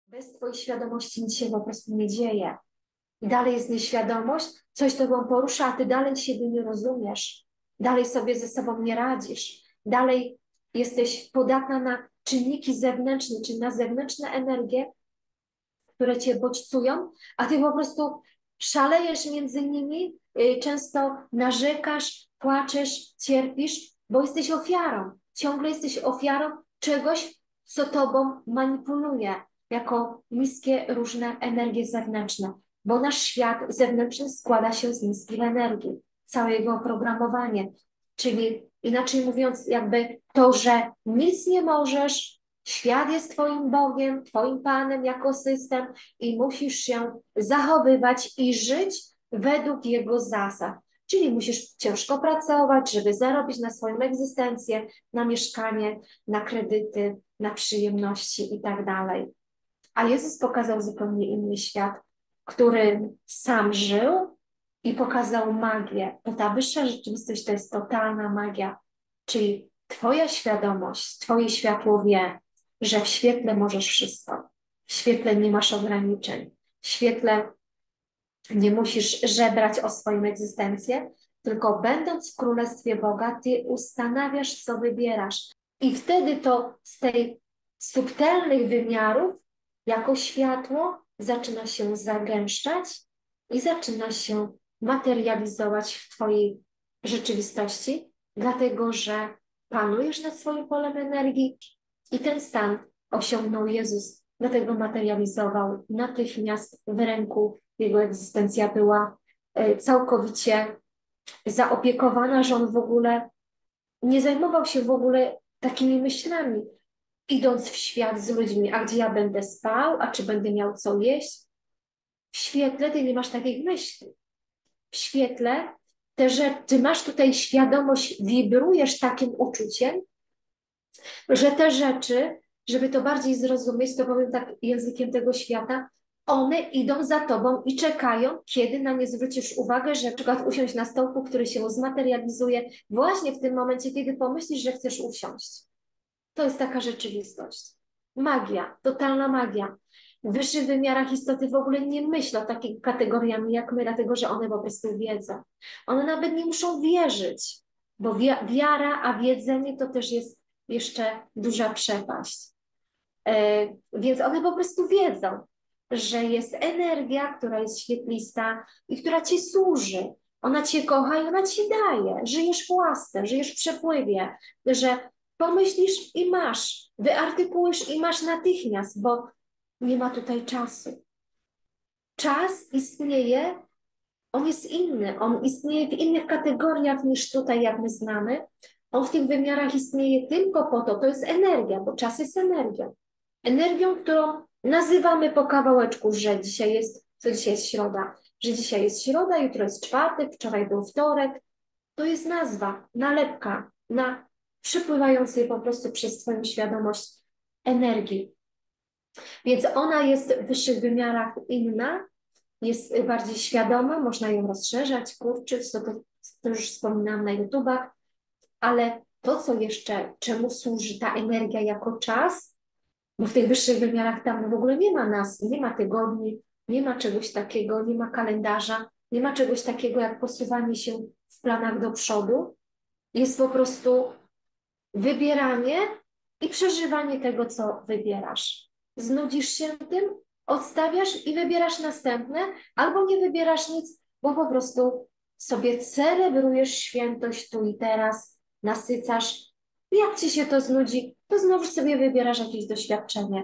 Bez twojej świadomości nic się po prostu nie dzieje. I dalej jest nieświadomość, coś tobą porusza, a ty dalej siebie nie rozumiesz. Dalej sobie ze sobą nie radzisz. Dalej jesteś podatna na czynniki zewnętrzne, czy na zewnętrzne energie, które cię bodźcują, a ty po prostu szalejesz między nimi, często narzekasz, płaczesz, cierpisz, bo jesteś ofiarą. Ciągle jesteś ofiarą czegoś, co tobą manipuluje, jako niskie różne energie zewnętrzne, bo nasz świat zewnętrzny składa się z niskich energii, całe jego oprogramowanie, czyli inaczej mówiąc, jakby to, że nic nie możesz, świat jest Twoim Bogiem, Twoim Panem jako system i musisz się zachowywać i żyć według Jego zasad. Czyli musisz ciężko pracować, żeby zarobić na swoją egzystencję, na mieszkanie, na kredyty, na przyjemności i tak dalej. A Jezus pokazał zupełnie inny świat, którym sam żył i pokazał magię. Bo ta wyższa rzeczywistość to jest totalna magia. Czyli Twoja świadomość, Twoje światło wie, że w świetle możesz wszystko. W świetle nie masz ograniczeń. W świetle nie musisz żebrać o swoją egzystencję, tylko będąc w Królestwie Boga, Ty ustanawiasz, co wybierasz. I wtedy to z tej subtelnych wymiarów, jako światło, zaczyna się zagęszczać i zaczyna się materializować w Twojej rzeczywistości, dlatego że panujesz nad swoim polem energii i ten stan osiągnął Jezus, dlatego materializował natychmiast w ręku. Jego egzystencja była całkowicie zaopiekowana, że on w ogóle nie zajmował się w ogóle takimi myślami, idąc w świat z ludźmi, a gdzie ja będę spał, a czy będę miał co jeść. W świetle ty nie masz takich myśli. W świetle te rzeczy, ty masz tutaj świadomość, wibrujesz takim uczuciem, że te rzeczy, żeby to bardziej zrozumieć, to powiem tak językiem tego świata, one idą za tobą i czekają, kiedy na nie zwrócisz uwagę, że na przykład usiąść na stołku, który się zmaterializuje właśnie w tym momencie, kiedy pomyślisz, że chcesz usiąść. To jest taka rzeczywistość. Magia, totalna magia. W wyższych wymiarach istoty w ogóle nie myślą takimi kategoriami jak my, dlatego że one po prostu wiedzą. One nawet nie muszą wierzyć, bo wiara, a wiedzenie to też jest jeszcze duża przepaść. Więc one po prostu wiedzą, że jest energia, która jest świetlista i która ci służy. Ona cię kocha i ona ci daje. Żyjesz w łasce, żyjesz w przepływie, że pomyślisz i masz, wyartykułujesz i masz natychmiast, bo nie ma tutaj czasu. Czas istnieje, on jest inny, on istnieje w innych kategoriach niż tutaj, jak my znamy. On w tych wymiarach istnieje tylko po to, to jest energia, bo czas jest energią. Energią, którą nazywamy po kawałeczku, że dzisiaj jest, co dzisiaj jest środa, że dzisiaj jest środa, jutro jest czwartek, wczoraj był wtorek. To jest nazwa, nalepka na przypływającej po prostu przez Twoją świadomość energii. Więc ona jest w wyższych wymiarach inna, jest bardziej świadoma, można ją rozszerzać, kurczyć, to już wspominałam na YouTubach, ale to, co jeszcze, czemu służy ta energia jako czas, bo w tych wyższych wymiarach tam w ogóle nie ma nas, nie ma tygodni, nie ma czegoś takiego, nie ma kalendarza, nie ma czegoś takiego jak posuwanie się w planach do przodu. Jest po prostu wybieranie i przeżywanie tego, co wybierasz. Znudzisz się tym, odstawiasz i wybierasz następne, albo nie wybierasz nic, bo po prostu sobie celebrujesz świętość tu i teraz, nasycasz. Jak ci się to znudzi, to znowu sobie wybierasz jakieś doświadczenie.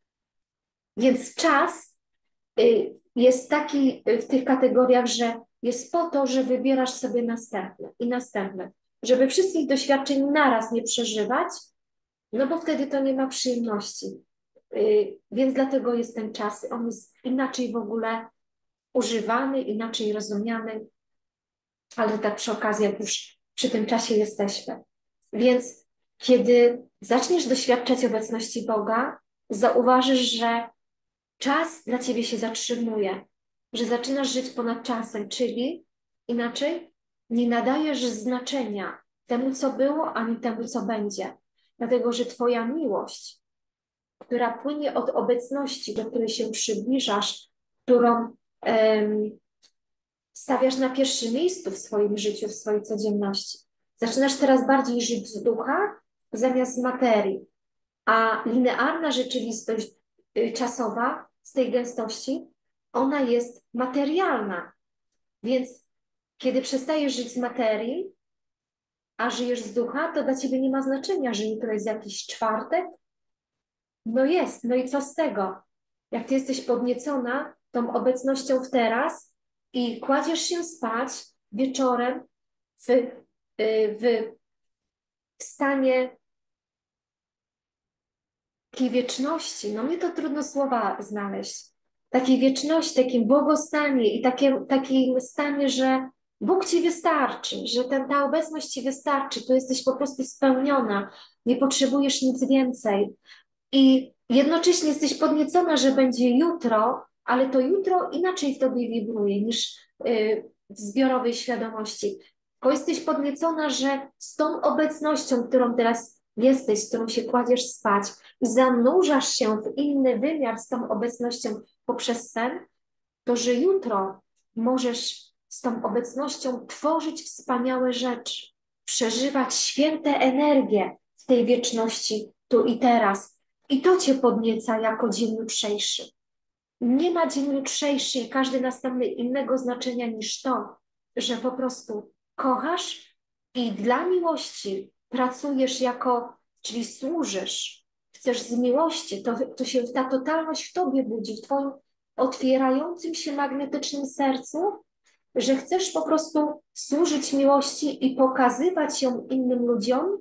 Więc czas jest taki w tych kategoriach, że jest po to, że wybierasz sobie następne i następne, żeby wszystkich doświadczeń naraz nie przeżywać, no bo wtedy to nie ma przyjemności. Więc dlatego jest ten czas, on jest inaczej w ogóle używany, inaczej rozumiany, ale tak przy okazji, jak już przy tym czasie jesteśmy. Więc kiedy zaczniesz doświadczać obecności Boga, zauważysz, że czas dla ciebie się zatrzymuje, że zaczynasz żyć ponad czasem, czyli inaczej nie nadajesz znaczenia temu, co było, ani temu, co będzie. Dlatego, że twoja miłość która płynie od obecności, do której się przybliżasz, którą stawiasz na pierwszym miejscu w swoim życiu, w swojej codzienności. Zaczynasz teraz bardziej żyć z ducha zamiast z materii, a linearna rzeczywistość czasowa z tej gęstości, ona jest materialna. Więc kiedy przestajesz żyć z materii, a żyjesz z ducha, to dla ciebie nie ma znaczenia, że jutro jest jakiś czwartek. No jest, no i co z tego? Jak ty jesteś podniecona tą obecnością w teraz i kładziesz się spać wieczorem w stanie takiej wieczności, no mnie to trudno słowa znaleźć, takiej wieczności, takim błogostanie i takim stanie, że Bóg ci wystarczy, że ta obecność ci wystarczy, tu jesteś po prostu spełniona, nie potrzebujesz nic więcej. I jednocześnie jesteś podniecona, że będzie jutro, ale to jutro inaczej w tobie wibruje niż w zbiorowej świadomości. Bo jesteś podniecona, że z tą obecnością, którą teraz jesteś, z którą się kładziesz spać, zanurzasz się w inny wymiar z tą obecnością poprzez sen, to że jutro możesz z tą obecnością tworzyć wspaniałe rzeczy, przeżywać święte energie w tej wieczności tu i teraz. I to cię podnieca jako dzień jutrzejszy. Nie ma dzień jutrzejszy i każdy następny innego znaczenia niż to, że po prostu kochasz i dla miłości pracujesz czyli służysz, chcesz z miłości, to się ta totalność w tobie budzi, w twoim otwierającym się magnetycznym sercu, że chcesz po prostu służyć miłości i pokazywać ją innym ludziom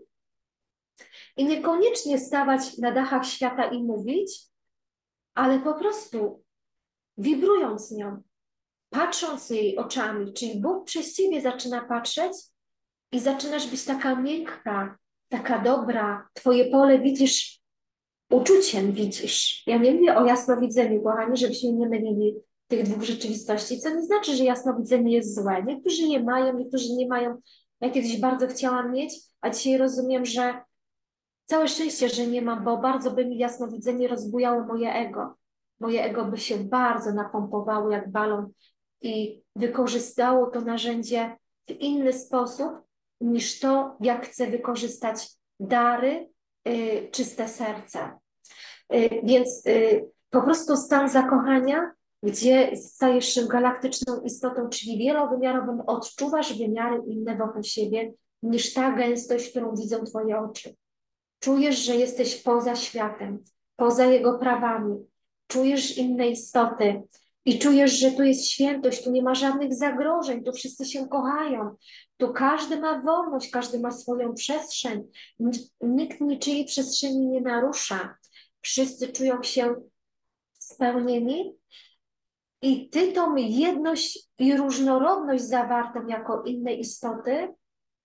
i niekoniecznie stawać na dachach świata i mówić, ale po prostu wibrując nią, patrząc jej oczami, czyli Bóg przez ciebie zaczyna patrzeć i zaczynasz być taka miękka, taka dobra, twoje pole widzisz, uczuciem widzisz. Ja nie mówię o jasnowidzeniu, kochani, żebyśmy nie mylili tych dwóch rzeczywistości, co nie znaczy, że jasnowidzenie jest złe. Niektórzy je mają, niektórzy nie mają. Ja kiedyś bardzo chciałam mieć, a dzisiaj rozumiem, że całe szczęście, że nie mam, bo bardzo by mi jasnowidzenie rozbujało moje ego. Moje ego by się bardzo napompowało jak balon i wykorzystało to narzędzie w inny sposób niż to, jak chcę wykorzystać dary, czyste serce. Więc po prostu stan zakochania, gdzie stajesz się galaktyczną istotą, czyli wielowymiarową, odczuwasz wymiary inne wokół siebie niż ta gęstość, którą widzą twoje oczy. Czujesz, że jesteś poza światem, poza jego prawami, czujesz inne istoty i czujesz, że tu jest świętość, tu nie ma żadnych zagrożeń, tu wszyscy się kochają, tu każdy ma wolność, każdy ma swoją przestrzeń, nikt niczyjej przestrzeni nie narusza, wszyscy czują się spełnieni i ty tą jedność i różnorodność zawartą jako inne istoty,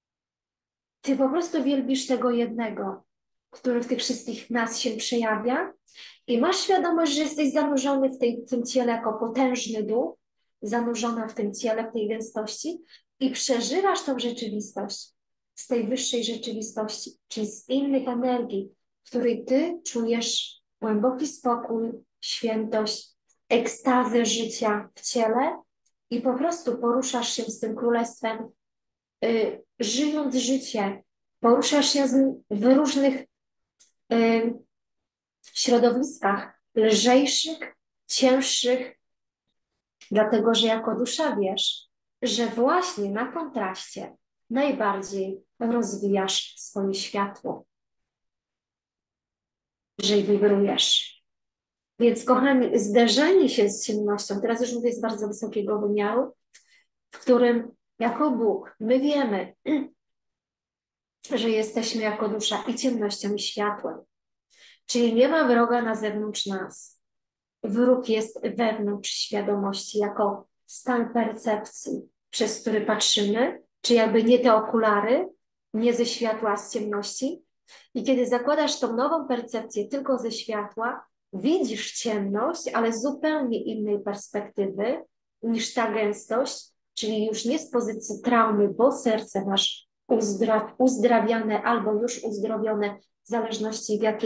ty po prostu wielbisz tego jednego, który w tych wszystkich nas się przejawia i masz świadomość, że jesteś zanurzony w tym ciele jako potężny duch, zanurzona w tym ciele, w tej gęstości i przeżywasz tą rzeczywistość z tej wyższej rzeczywistości, czyli z innych energii, w której ty czujesz głęboki spokój, świętość, ekstazę życia w ciele i po prostu poruszasz się z tym królestwem, żyjąc życie, poruszasz się w różnych środowiskach lżejszych, cięższych, dlatego że jako dusza wiesz, że właśnie na kontraście najbardziej rozwijasz swoje światło, że wibrujesz. Więc kochani, zderzenie się z ciemnością, teraz już mówię z bardzo wysokiego wymiaru, w którym jako Bóg my wiemy, że jesteśmy jako dusza i ciemnością, i światłem. Czyli nie ma wroga na zewnątrz nas. Wróg jest wewnątrz świadomości, jako stan percepcji, przez który patrzymy, czy jakby nie te okulary, nie ze światła, a z ciemności. I kiedy zakładasz tą nową percepcję tylko ze światła, widzisz ciemność, ale z zupełnie innej perspektywy niż ta gęstość, czyli już nie z pozycji traumy, bo serce masz uzdrawiane albo już uzdrowione, w zależności w jakiej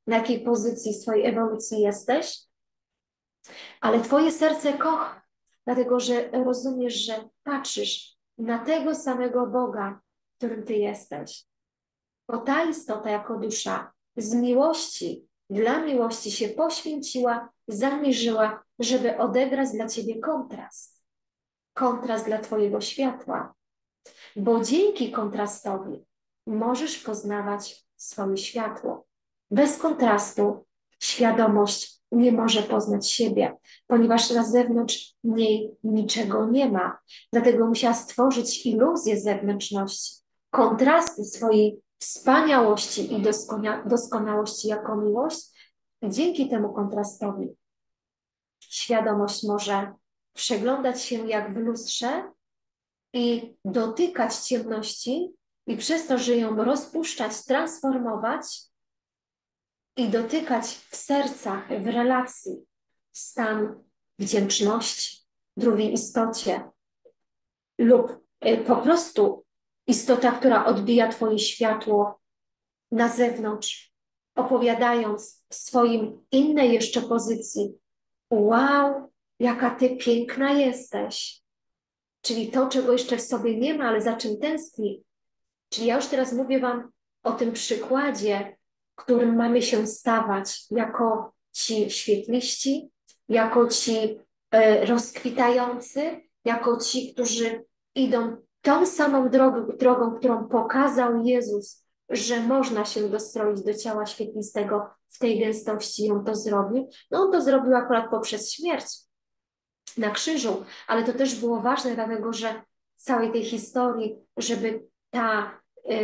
na jakiej pozycji swojej ewolucji jesteś, ale twoje serce kocha, dlatego że rozumiesz, że patrzysz na tego samego Boga, którym ty jesteś. Bo ta istota jako dusza z miłości, dla miłości się poświęciła, zamierzyła, żeby odegrać dla ciebie kontrast. Kontrast dla twojego światła. Bo dzięki kontrastowi możesz poznawać swoje światło. Bez kontrastu świadomość nie może poznać siebie, ponieważ na zewnątrz niej niczego nie ma. Dlatego musiała stworzyć iluzję zewnętrzności, kontrasty swojej wspaniałości i doskonałości jako miłość. I dzięki temu kontrastowi świadomość może przeglądać się jak w lustrze i dotykać ciemności i przez to, że ją rozpuszczać, transformować i dotykać w sercach, w relacji stan wdzięczności drugiej istocie lub po prostu istota, która odbija twoje światło na zewnątrz, opowiadając w swoim innej jeszcze pozycji: wow, jaka ty piękna jesteś. Czyli to, czego jeszcze w sobie nie ma, ale za czym tęskni. Czyli ja już teraz mówię wam o tym przykładzie, którym mamy się stawać jako ci świetliści, jako ci rozkwitający, jako ci, którzy idą tą samą drogą, którą pokazał Jezus, że można się dostroić do ciała świetlistego w tej gęstości, on to zrobił. No on to zrobił akurat poprzez śmierć na krzyżu, ale to też było ważne, dlatego że w całej tej historii, żeby ta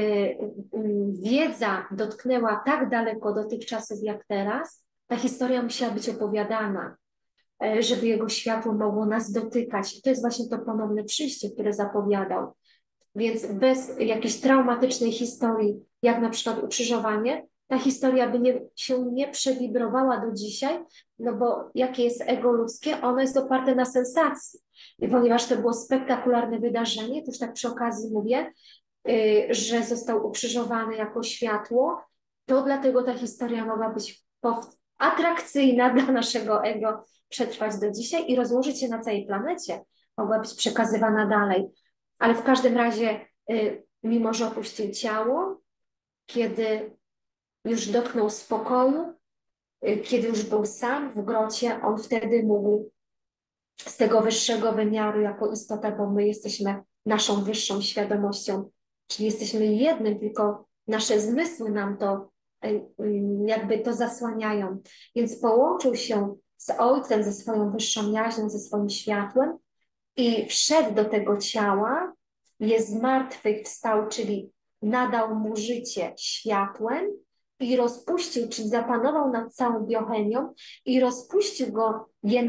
wiedza dotknęła tak daleko do tych czasów jak teraz, ta historia musiała być opowiadana, żeby jego światło mogło nas dotykać. I to jest właśnie to ponowne przyjście, które zapowiadał. Więc bez jakiejś traumatycznej historii, jak na przykład ukrzyżowanie, ta historia by się nie przewibrowała do dzisiaj, no bo jakie jest ego ludzkie, ono jest oparte na sensacji. I ponieważ to było spektakularne wydarzenie, to już tak przy okazji mówię, że został ukrzyżowany jako światło, to dlatego ta historia mogła być atrakcyjna dla naszego ego, przetrwać do dzisiaj i rozłożyć się na całej planecie. Mogła być przekazywana dalej. Ale w każdym razie, mimo że opuścił ciało, kiedy już dotknął spokoju, kiedy już był sam w grocie, on wtedy mógł z tego wyższego wymiaru jako istota, bo my jesteśmy naszą wyższą świadomością, czyli jesteśmy jednym, tylko nasze zmysły nam to jakby to zasłaniają. Więc połączył się z Ojcem, ze swoją wyższą jaźnią, ze swoim światłem i wszedł do tego ciała, jest zmartwychwstał, czyli nadał mu życie światłem i rozpuścił, czyli zapanował nad całą biochemią i rozpuścił je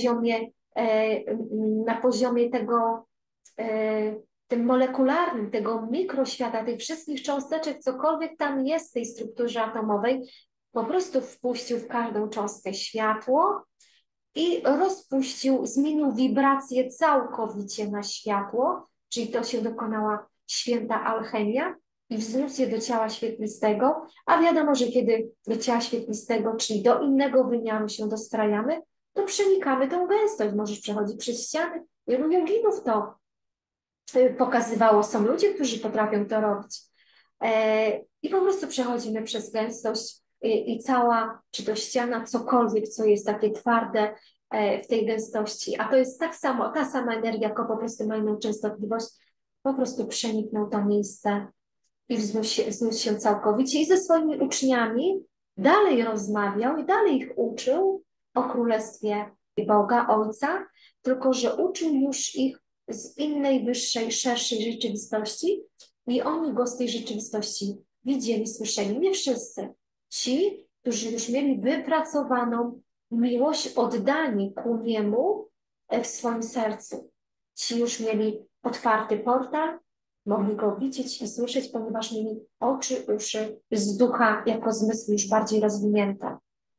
na poziomie tego, tym molekularnym, tego mikroświata, tych wszystkich cząsteczek, cokolwiek tam jest w tej strukturze atomowej, po prostu wpuścił w każdą cząstkę światło i rozpuścił, zmienił wibrację całkowicie na światło, czyli to się dokonała święta alchemia i wzniósł je do ciała świetlistego, a wiadomo, że kiedy do ciała świetlistego, czyli do innego wymiaru się dostrajamy, to przenikamy tą gęstość, możesz przechodzić przez ściany. Wielu joginów to pokazywało. Są ludzie, którzy potrafią to robić. I po prostu przechodzimy przez gęstość i cała, czy to ściana, cokolwiek, co jest takie twarde w tej gęstości, a to jest tak samo, ta sama energia, tylko po prostu ma inną częstotliwość, po prostu przeniknął to miejsce i wzniósł się całkowicie i ze swoimi uczniami dalej rozmawiał i dalej ich uczył o Królestwie Boga, Ojca, tylko że uczył już ich z innej, wyższej, szerszej rzeczywistości i oni go z tej rzeczywistości widzieli, słyszeli. Nie wszyscy. Ci, którzy już mieli wypracowaną miłość, oddani ku niemu w swoim sercu. Ci już mieli otwarty portal, mogli go widzieć i słyszeć, ponieważ mieli oczy, uszy z ducha jako zmysły już bardziej rozwinięte.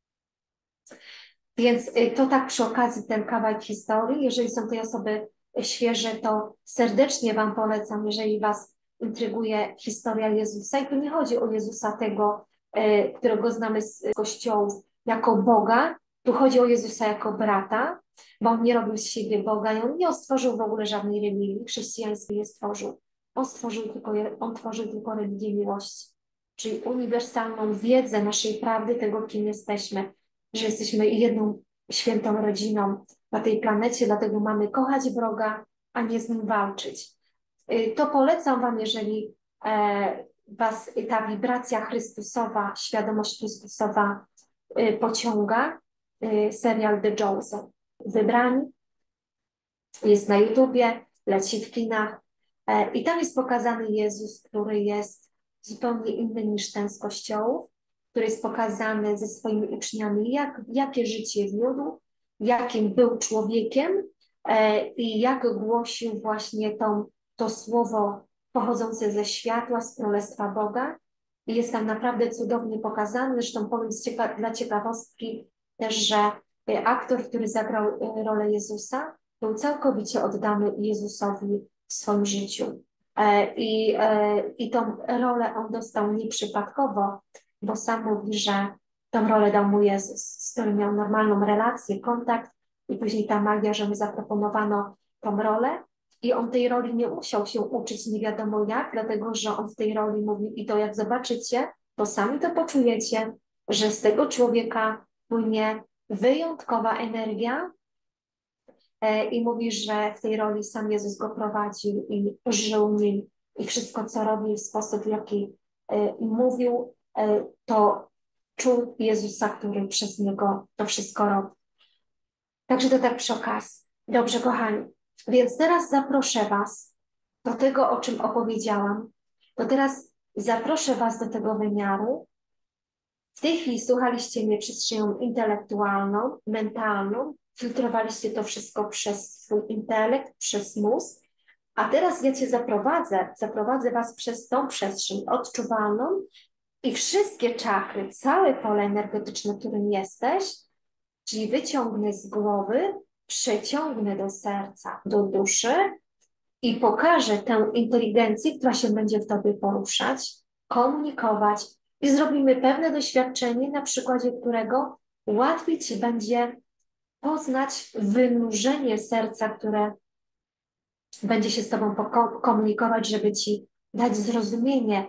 Więc to tak przy okazji ten kawałek historii. Jeżeli są tej osoby świeże, to serdecznie wam polecam, jeżeli was intryguje historia Jezusa. I tu nie chodzi o Jezusa tego którego znamy z kościołów jako Boga. Tu chodzi o Jezusa jako brata, bo On nie robił z siebie Boga i On nie stworzył w ogóle żadnej religii chrześcijańskiej, nie stworzył. On tworzył tylko religię miłości, czyli uniwersalną wiedzę naszej prawdy, tego, kim jesteśmy, że jesteśmy jedną świętą rodziną na tej planecie, dlatego mamy kochać wroga, a nie z nim walczyć. To polecam Wam, jeżeli Was ta wibracja Chrystusowa, świadomość Chrystusowa pociąga. Serial The Chosen. Wybrani jest na YouTubie, leci w kinach i tam jest pokazany Jezus, który jest zupełnie inny niż ten z kościołów, który jest pokazany ze swoimi uczniami, jakie życie wiódł, jakim był człowiekiem i jak głosił właśnie to słowo pochodzące ze światła, z Królestwa Boga. I jest tam naprawdę cudownie pokazany. Zresztą powiem dla ciekawostki też, że aktor, który zagrał rolę Jezusa, był całkowicie oddany Jezusowi w swoim życiu. I tą rolę on dostał nieprzypadkowo, bo sam mówi, że tą rolę dał mu Jezus, z którym miał normalną relację, kontakt i później ta magia, że mu zaproponowano tą rolę i on tej roli nie musiał się uczyć nie wiadomo jak, dlatego że on w tej roli mówił i to jak zobaczycie, to sami to poczujecie, że z tego człowieka płynie wyjątkowa energia i mówi, że w tej roli sam Jezus go prowadził i żył nim i wszystko, co robił, w sposób, w jaki mówił, to czuł Jezusa, który przez niego to wszystko robi. Także to tak przy okazji. Dobrze, kochani. Więc teraz zaproszę Was do tego, o czym opowiedziałam. To teraz zaproszę Was do tego wymiaru. W tej chwili słuchaliście mnie przestrzenią intelektualną, mentalną, filtrowaliście to wszystko przez swój intelekt, przez mózg, a teraz ja Cię zaprowadzę Was przez tą przestrzeń odczuwalną i wszystkie czakry, całe pole energetyczne, którym jesteś, czyli wyciągnę z głowy, przeciągnę do serca, do duszy i pokażę tę inteligencję, która się będzie w Tobie poruszać, komunikować i zrobimy pewne doświadczenie, na przykładzie którego łatwiej Ci będzie poznać wynurzenie serca, które będzie się z Tobą komunikować, żeby Ci dać zrozumienie,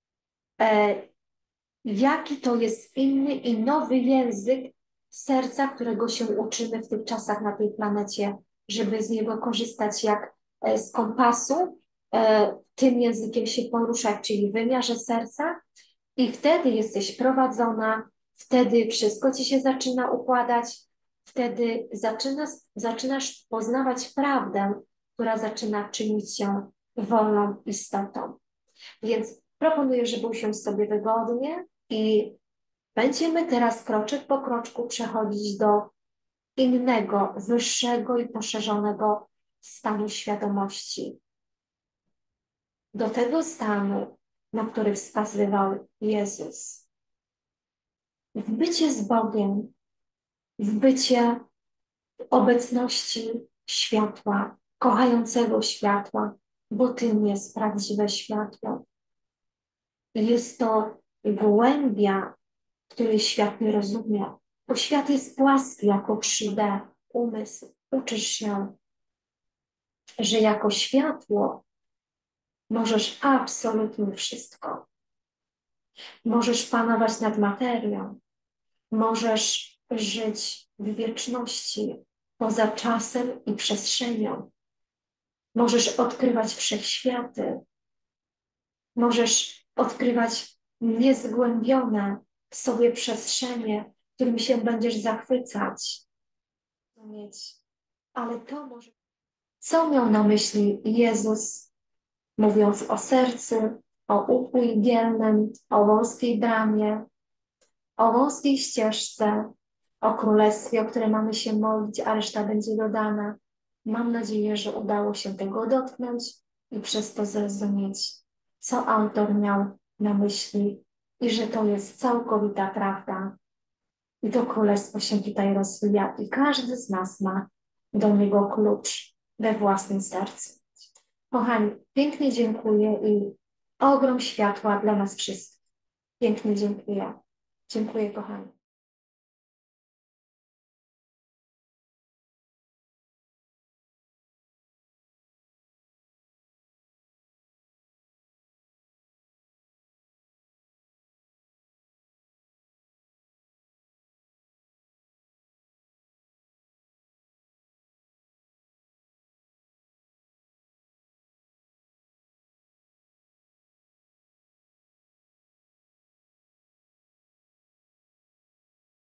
jaki to jest inny i nowy język serca, którego się uczymy w tych czasach na tej planecie, żeby z niego korzystać jak z kompasu, tym językiem się poruszać, czyli w wymiarze serca i wtedy jesteś prowadzona, wtedy wszystko Ci się zaczyna układać, wtedy zaczynasz poznawać prawdę, która zaczyna czynić się wolną istotą. Więc proponuję, żeby usiąść sobie wygodnie i będziemy teraz kroczek po kroczku przechodzić do innego, wyższego i poszerzonego stanu świadomości. Do tego stanu, na który wskazywał Jezus. W bycie z Bogiem, w bycie w obecności światła, kochającego światła, bo tym jest prawdziwe światło. Jest to głębia, której świat nie rozumie, bo świat jest płaski jako 3D, umysł. Uczysz się, że jako światło możesz absolutnie wszystko. Możesz panować nad materią, możesz żyć w wieczności, poza czasem i przestrzenią. Możesz odkrywać wszechświaty, możesz odkrywać niezgłębione w sobie przestrzenie, którymi się będziesz zachwycać. Ale to może... Co miał na myśli Jezus, mówiąc o sercu, o uchu igielnym, o wąskiej bramie, o wąskiej ścieżce, o królestwie, o które mamy się modlić, a reszta będzie dodana. Mam nadzieję, że udało się tego dotknąć i przez to zrozumieć, co autor miał na myśli i że to jest całkowita prawda. I to królestwo się tutaj rozwija i każdy z nas ma do niego klucz we własnym sercu. Kochani, pięknie dziękuję i ogrom światła dla nas wszystkich. Pięknie dziękuję. Dziękuję, kochani.